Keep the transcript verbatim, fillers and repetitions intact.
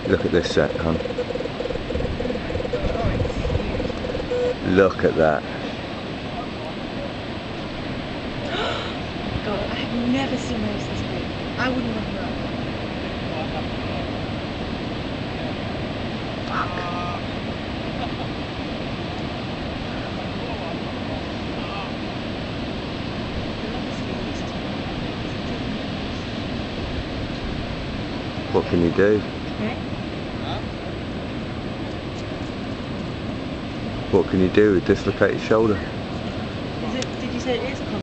Look at this set, hon. Look at that. God, I have never seen waves this big. I wouldn't want to run. Fuck. What can you do? Okay. What can you do with dislocated shoulder? Is it, did you say it is a